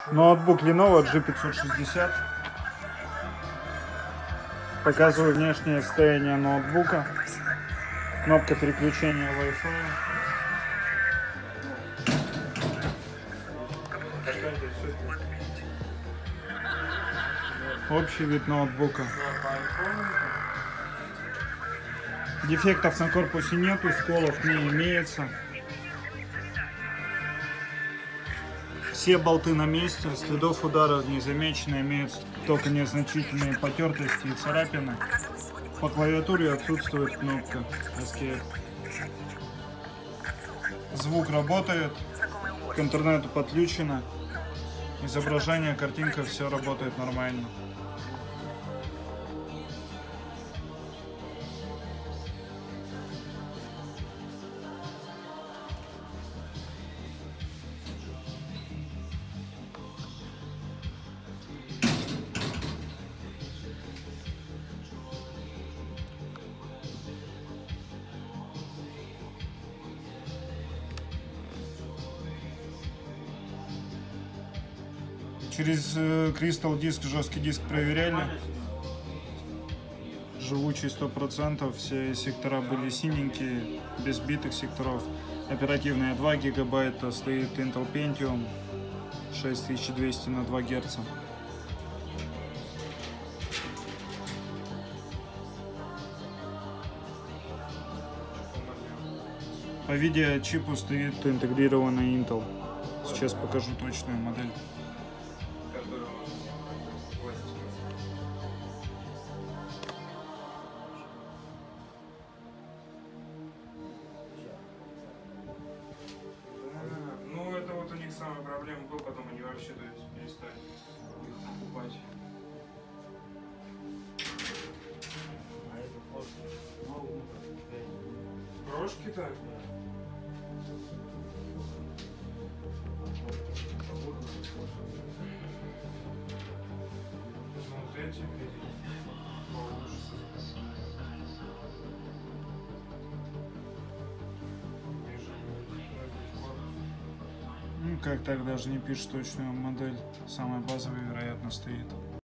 Ноутбук Lenovo G560. Показываю внешнее состояние ноутбука. Кнопка переключения Wi-Fi. Общий вид ноутбука. Дефектов на корпусе нету, сколов не имеется. Все болты на месте, следов ударов не замечено, имеются только незначительные потертости и царапины. По клавиатуре отсутствует кнопка Escape. Звук работает, к интернету подключено, изображение, картинка, все работает нормально. Через Crystal диск, жесткий диск проверяли. Живучий 100%, все сектора были синенькие, без битых секторов. Оперативная 2 гигабайта, стоит Intel Pentium 6200 на 2 Гц. По видеочипу стоит интегрированный Intel. Сейчас покажу точную модель. Ну, это вот у них самая проблема была, потом они вообще, то есть, перестали их покупать. Брошки-то? Вот эти получше. Ну, как так даже не пишет точную модель. Самая базовая, вероятно, стоит.